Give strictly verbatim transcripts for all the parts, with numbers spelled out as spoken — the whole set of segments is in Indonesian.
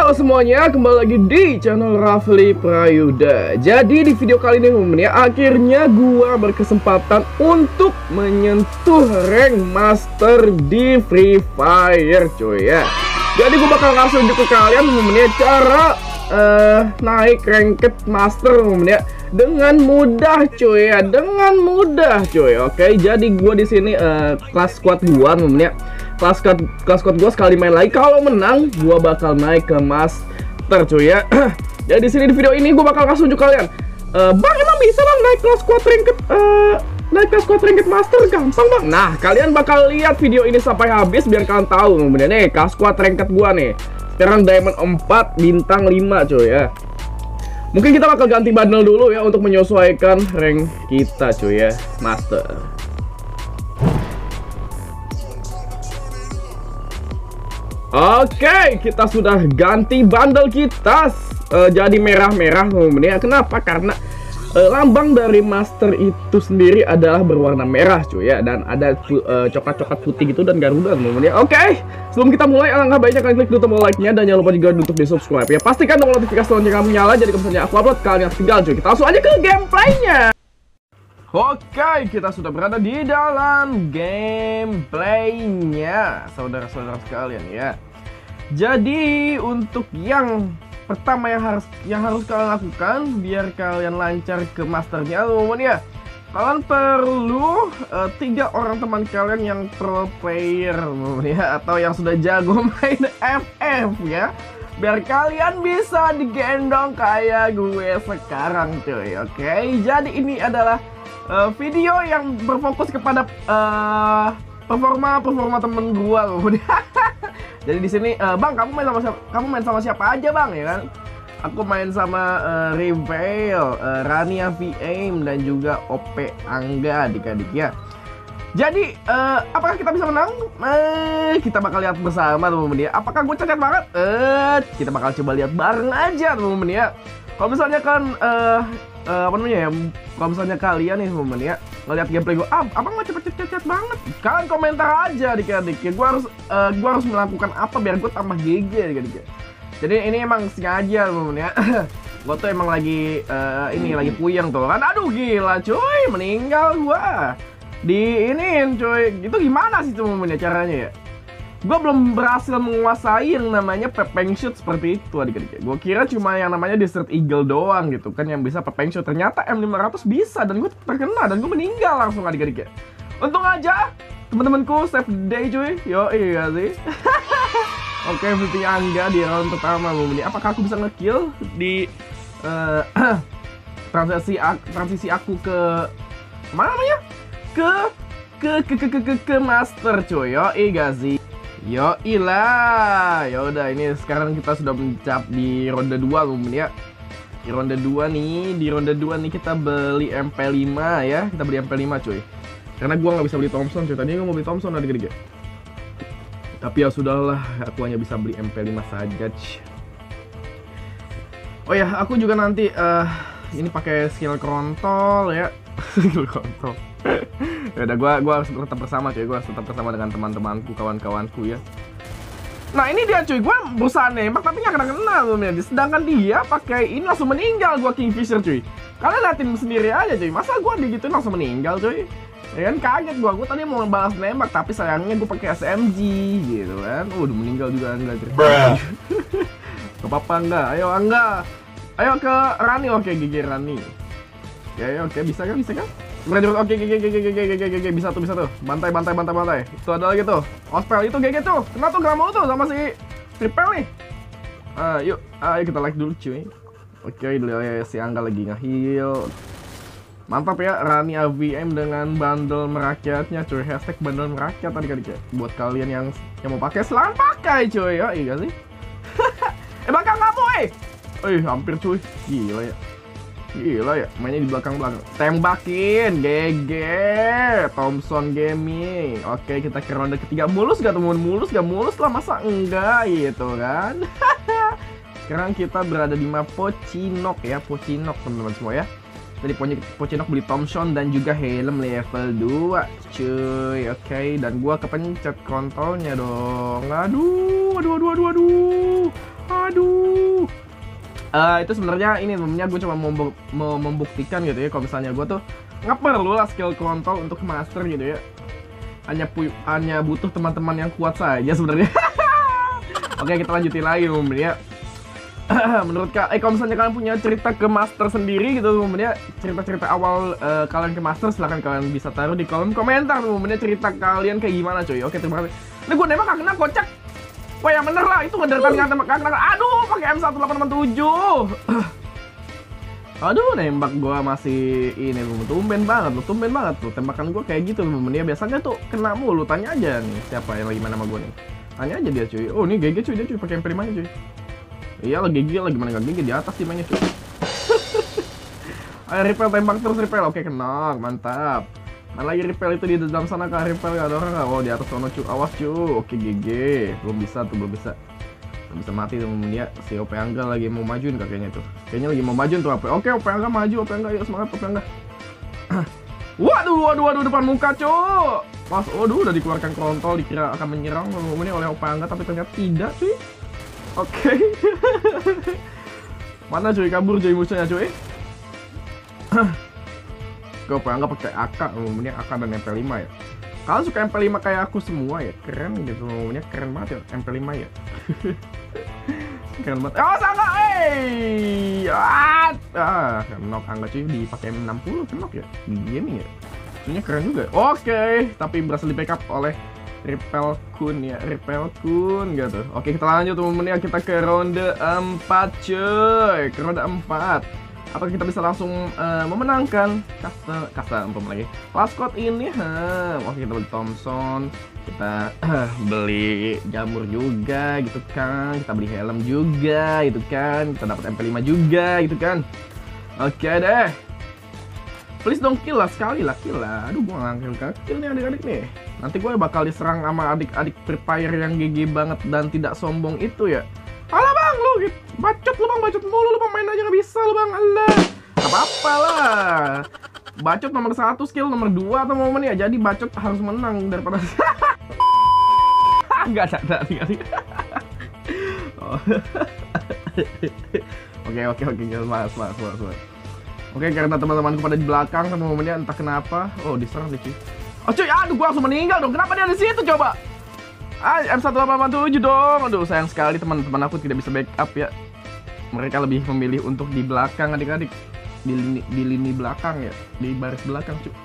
Halo semuanya, kembali lagi di channel Rafli Prayuda. Jadi di video kali ini teman-teman ya, akhirnya gua berkesempatan untuk menyentuh rank master di Free Fire cuy ya. Jadi gua bakal ngasih unjuk ke kalian teman-teman ya, cara uh, naik ranked master teman-teman ya, dengan mudah cuy ya, dengan mudah cuy. Oke, jadi gua di sini uh, kelas squad gua teman-teman ya. Kelas squad, kelas squad gue sekali main lagi, kalau menang gue bakal naik ke master cuy ya. Jadi di sini di video ini gue bakal kasih unjuk kalian, e, bang emang bisa bang naik kelas squad ranked, uh, naik kelas squad ranked master gampang bang. Nah kalian bakal lihat video ini sampai habis biar kalian tahu kemudian nih kelas squad ranked gue nih. Sekarang diamond empat bintang lima cuy ya. Mungkin kita bakal ganti bundle dulu ya untuk menyesuaikan rank kita cuy ya, master. Oke, kita sudah ganti bundle kita uh, jadi merah-merah teman-teman ya. Kenapa? Karena uh, lambang dari master itu sendiri adalah berwarna merah cuy ya, dan ada coklat-coklat uh, putih gitu dan garuda teman-teman ya. Oke, sebelum kita mulai alangkah baiknya kalian klik dulu tombol like-nya dan jangan lupa juga untuk di subscribe ya. Pastikan tombol notifikasi lonceng kamu nyala jadi kalau misalnya aku upload kalian tinggal cuy. Kita langsung aja ke gameplaynya. Oke, kita sudah berada di dalam gameplaynya, saudara-saudara sekalian ya. Jadi untuk yang pertama yang harus yang harus kalian lakukan biar kalian lancar ke masternya teman-teman ya, kalian perlu uh, tiga orang teman kalian yang pro player ya, atau yang sudah jago main F F ya, biar kalian bisa digendong kayak gue sekarang cuy. Oke, jadi ini adalah Uh, video yang berfokus kepada uh, performa performa temen gua loh. Jadi di sini, uh, bang, kamu main sama siapa? Kamu main sama siapa aja bang ya kan? Aku main sama uh, Reveal, uh, Rania V Aim dan juga O P Angga adik-adik ya. Jadi uh, apakah kita bisa menang? Eh, kita bakal lihat bersama teman-teman ya. Apakah gue cacat banget? Eh, kita bakal coba lihat bareng aja teman-teman ya. Kalau misalnya kan uh, uh, apa namanya ya, kalau misalnya kalian nih teman-teman ya ngeliat gameplay gue, ah abang nggak cepet-cepet banget, kalian komentar aja adik-adik ya. Gue harus uh, gue harus melakukan apa biar gue tambah G G adik-adik ya. Jadi ini emang sengaja teman-teman ya. Gue tuh emang lagi uh, ini lagi puyeng tuh kan. Aduh gila cuy, meninggal gue di iniin cuy. Itu gimana sih teman-teman ya caranya ya? Gue belum berhasil menguasai yang namanya pepeng shoot seperti itu adik-adik. Gue kira cuma yang namanya Desert Eagle doang gitu kan yang bisa pepeng shoot. Ternyata M lima ratus bisa dan gue terkena dan gue meninggal langsung adik-adik ya. Untung aja teman-temanku save the day cuy. Yo iya sih. Oke, Putih Angga di round pertama ini. Apakah aku bisa ngekill di uh, transisi aku, transisi aku ke mana namanya? Ke ke ke ke ke ke, ke master cuy. Yo iya sih. Yo ilah, ya udah ini sekarang kita sudah mencap di ronde dua teman ya. Di ronde dua nih, di ronde dua nih kita beli M P lima ya, kita beli M P lima cuy. Karena gua nggak bisa beli Thompson cuy, tadinya gua mau beli Thompson adik-adik. Tapi ya sudahlah, aku hanya bisa beli M P lima saja. Oh ya, aku juga nanti uh, ini pakai skill kontrol ya. Skill kontrol. Ya udah, gua gua harus tetap bersama cuy, gua harus tetap bersama dengan teman-temanku, kawan-kawanku ya. Nah ini dia cuy, gua berusaha nembak tapi nggak kena-kena tuh ya. Sedangkan dia pakai ini langsung meninggal, gua Kingfisher cuy. Kalian liatin sendiri aja cuy, masa gua digituin langsung meninggal cuy. Ya kan kaget gua, gua tadi mau balas nembak tapi sayangnya gua pakai S M G gitu kan. Uh, udah meninggal juga enggak cuy. Gak apa-apa enggak, ayo Angga. Ayo ke Rani, oke G G Rani. Ya ya oke, bisa kan, bisa kan? Oke, oke, oke, oke, oke, oke, oke, bisa tuh, bisa tuh. Bantai, bantai, bantai, bantai. Itu ada lagi tuh. Ospel itu G G tuh. Kena tuh, kena mau tuh sama si Triple nih. Ah, yuk, ayo kita like dulu cuy. Oke, dulu ya si Angga lagi nge-heal. Mantap ya, Rania V M dengan bundle merakyatnya cuy. Hashtag bundle merakyat tadi kan ya. Buat kalian yang yang mau pakai silahkan pakai cuy ya, iya sih. Eh bakal kamu eh. Eh hampir cuy. Gila ya. Gila ya, mainnya di belakang-belakang. Tembakin, G G Thompson Gaming. Oke, kita ke ronde ketiga. Mulus gak temen? Mulus gak? Mulus lah, masa enggak gitu kan. Sekarang kita berada di map Pocinok ya. Pocinok teman-teman semua ya. Tadi Pocinok beli Thompson dan juga helm level dua cuy. Oke, dan gua kepencet kontrolnya dong. Aduh, aduh, aduh, aduh, aduh. Aduh. Uh, itu sebenarnya ini sebenarnya gue cuma mau, mau membuktikan gitu ya, kalau misalnya gue tuh nggak perlu lah skill kontrol untuk master gitu ya. Hanya pu hanya butuh teman-teman yang kuat saja sebenarnya. Oke, kita lanjutin lagi teman-teman ya. Menurut kak, eh kalau misalnya kalian punya cerita ke master sendiri gitu teman-teman ya, cerita-cerita awal uh, kalian ke master, silahkan kalian bisa taruh di kolom komentar teman-teman ya, cerita kalian kayak gimana cuy. Oke, terima kasih. Ini gue nembak gak kena, kocak. Wah ya bener lah, itu ngedarkan nggak tembak gak kena. Aduh, pakai M satu delapan delapan tujuh. Aduh, nembak gue masih ini tumben banget loh, tumben banget tuh tembakan gue kayak gitu teman-teman ya. Biasanya tuh kena mulu, tanya aja nih siapa yang lagi main sama gue nih. Tanya aja dia cuy. Oh, ini G G cuy, dia cuy pakai M P lima nya cuy. Iya lah, G G lah, gimana gak G G, di atas sih mainnya cuy. Ayo repel, tembak terus repel. Oke, kena, mantap. Mana lagi repel itu di dalam sana kah? Repel gak ada orang gak? Oh, di atas sana cuy, awas cuy. Oke, G G. Belum bisa tuh, belum bisa. Belum bisa mati tuh dia. Si O P Angga lagi mau majuin kakeknya tuh. Kayaknya lagi mau majuin tuh apa? Oke, O P Angga maju, O P Angga, yuk semangat O P Angga. Waduh, waduh, waduh, depan muka cuy. Pas, waduh, udah dikeluarkan kontrol, dikira akan menyerang ini oleh O P Angga, tapi ternyata tidak cuy. Oke. Okay. Mana cuy, kabur cuy musuhnya cuy. Gue pengen pakai A K, umumnya A K dan M P lima ya. Kalian suka M P lima kayak aku semua ya, keren gitu, umumnya keren banget ya M P lima ya. Keren banget. Oh sangat, eh, ah, ah, knock Angga cuy dipakai M enam puluh knock ya, gini ya. Ini keren juga. Oke, okay. Tapi berhasil di backup oleh Repel Kun ya, Repel Kun gitu. Oke, kita lanjut teman-teman ya, kita ke ronde empat cuy. Ke ronde empat. Apakah kita bisa langsung uh, memenangkan kasta kasta empom lagi Laskot ini? Ha. Oke, kita beli Thompson, kita uh, beli jamur juga gitu kan. Kita beli helm juga gitu kan. Kita dapat M P lima juga gitu kan. Oke deh. Please dong kill lah, sekali lah kill lah. Aduh, gua nggak kill kill nih adik-adik nih. Nanti gue bakal diserang sama adik-adik Free Fire yang G G banget dan tidak sombong itu ya. Alah bang, lu gitu. Bacot lu bang, bacot mulu lu bang, main aja gak bisa lu bang, alah. Apa-apa lah. Bacot nomor satu, skill nomor dua teman-teman ya. Jadi bacot harus menang daripada Gak ada, gak ada. Oke, oke, oke, mas, mas, mas, mas. Oke, karena teman-temanku pada di belakang teman-teman ya, entah kenapa. Oh, diserang deh cuy. Oh cuy, aduh gua langsung meninggal dong. Kenapa dia di situ coba? Ah, M satu delapan delapan tujuh dong. Aduh, sayang sekali teman-teman aku tidak bisa backup ya. Mereka lebih memilih untuk di belakang adik-adik. Di lini, di lini belakang ya, di baris belakang cuy.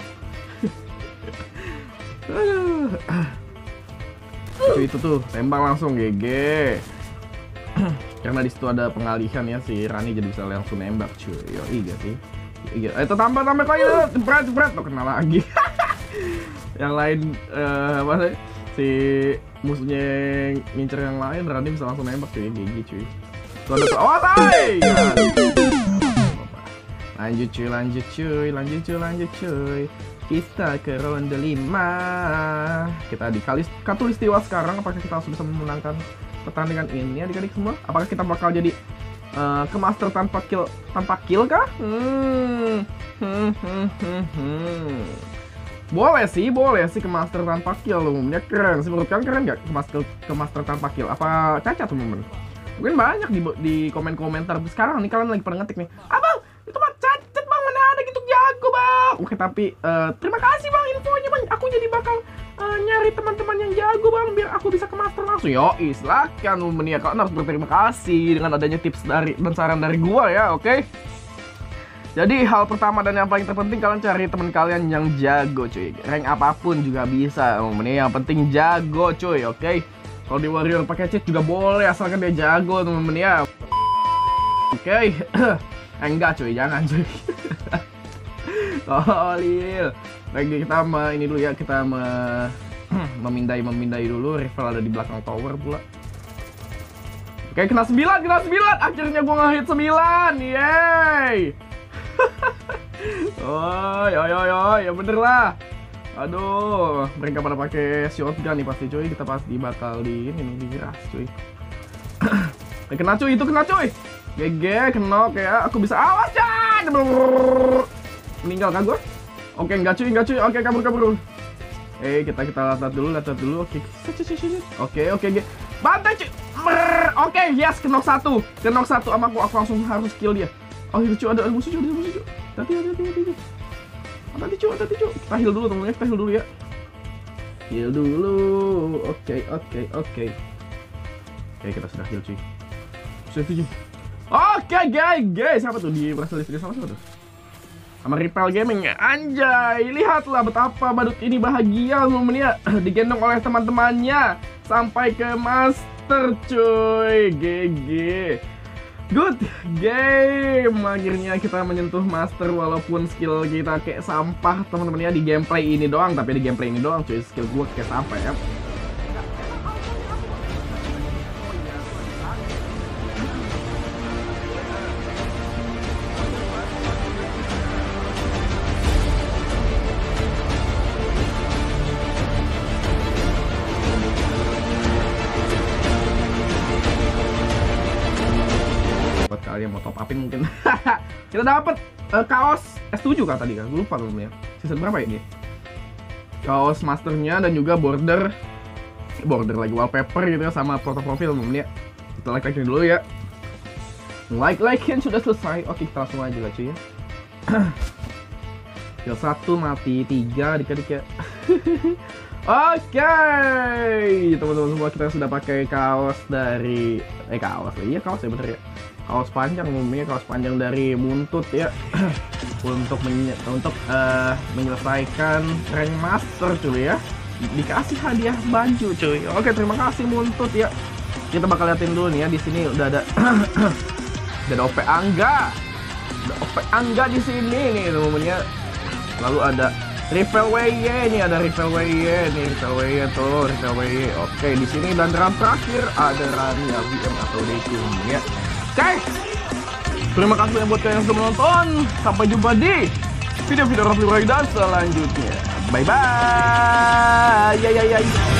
Cuy itu tuh tembak langsung G G. Karena di situ ada pengalihan ya, si Rani jadi bisa langsung nembak cuy. Yo, iya sih. Iya, itu tambah tambah lagi, jebret jebret tuh kena lagi. Yang lain uh, apa sih? Si musuhnya ngincer yang lain, Rani bisa langsung nembak cuy, G G cuy. Tuh ada oh, say! Lanjut cuy, lanjut cuy, lanjut cuy, lanjut cuy. Kita ke ronde lima. Kita di Katulistiwa sekarang. Apakah kita langsung bisa memenangkan pertandingan ini adik-adik semua? Apakah kita bakal jadi uh, ke master tanpa kill tanpa kill kah? Hmm. Hmm, hmm, hmm, hmm. Boleh sih, boleh sih ke master tanpa kill umumnya keren sih. Menurut kalian keren gak ke master, ke master tanpa kill? Apa cacat temen-temen? Mungkin banyak di, di komen-komentar sekarang nih, kalian lagi pada ngetik nih, abang itu mah cacat bang, mana ada gitu jago bang. Oke, tapi uh, terima kasih bang infonya bang, aku jadi bakal uh, nyari teman-teman yang jago bang biar aku bisa ke master langsung. Yoi, silakan temen ya, kalian harus berterima kasih dengan adanya tips dari dan saran dari gua ya, oke? Okay? Jadi hal pertama dan yang paling terpenting, kalian cari teman kalian yang jago cuy. Rank apapun juga bisa, temen-temen. Yang penting jago cuy, oke? Okay? Kalau di warrior pakai cheat juga boleh asalkan dia jago, temen-temen ya. Oke. Okay. eh, enggak cuy, jangan cuy. Tolil. Baik, kita me, ini dulu ya, kita me, memindai memindai dulu. Rival ada di belakang tower pula. Oke, kena sembilan, kena sembilan. Akhirnya gua nge-hit sembilan. Yeay. Oh, yo yo yo, ya bener lah. Aduh, mereka pada pakai shotgun nih pasti cuy. Kita pasti bakal di ini nih diras cuy. eh, kena cuy, itu kena cuy. G G, kena kayak aku bisa awas ya. Meninggal kan gue? Oke, enggak cuy, enggak cuy. Oke, kabur kabur. Eh, kita kita lihat dulu, lihat dulu. Oke. Oke, oke, oke. Bantai cuy. Brrr. Oke, yes, kenok satu. Kenok satu sama aku, aku langsung harus kill dia. Oh, itu cuy, ada musuh cuy, ada musuh cuy. Hati, hati, hati, hati. Hati cuy, hati cuy. Kita heal dulu temen-temen, kita heal dulu ya. Heal dulu. Oke, oke, oke. Oke, kita sudah heal cuy. Sudah cuy. Oke, guys, guys, siapa tuh di berhasil video sama siapa tuh? Sama Ripple Gaming. Anjay, lihatlah betapa badut ini bahagia temen-temen ya. Digendong oleh teman-temannya sampai ke master cuy. G G. Good game. Akhirnya kita menyentuh master walaupun skill kita kayak sampah teman-teman ya di gameplay ini doang. Tapi di gameplay ini doang cuy, skill gua kayak sampah ya. Kalian mau top upin mungkin. Kita dapat uh, kaos S tujuh kan tadi kan, gue lupa belum ya. Season berapa ya dia? Kaos masternya dan juga border border lagi wallpaper gitu ya, sama foto profil temen ya. Kita like like dulu ya. Like like yang sudah selesai. Oke, kita langsung aja lah cuy ya. Kill satu mati tiga adik-adik ya. Oke, teman-teman semua, kita sudah pakai kaos dari eh kaos iya kaos ya bener ya. Kaos panjang umumnya, kaos panjang dari Buntut ya. Untuk menye untuk uh, menyelesaikan rank master cuy ya. Dikasih hadiah baju cuy. Oke, terima kasih Buntut ya. Kita bakal liatin dulu nih ya, di sini udah ada udah ada O P Angga. Ada O P Angga di sini nih teman-teman ya. Lalu ada Ripple W Y nih, ada Ripple W Y nih, Ripple W Y tuh, Ripple W Y. Oke, di sini dan drum terakhir ada Rania V M atau Dekum ya. Oke, terima kasih buat kalian yang sudah menonton. Sampai jumpa di video-video Rafli Roy dan selanjutnya. Bye bye. Ya ya ya.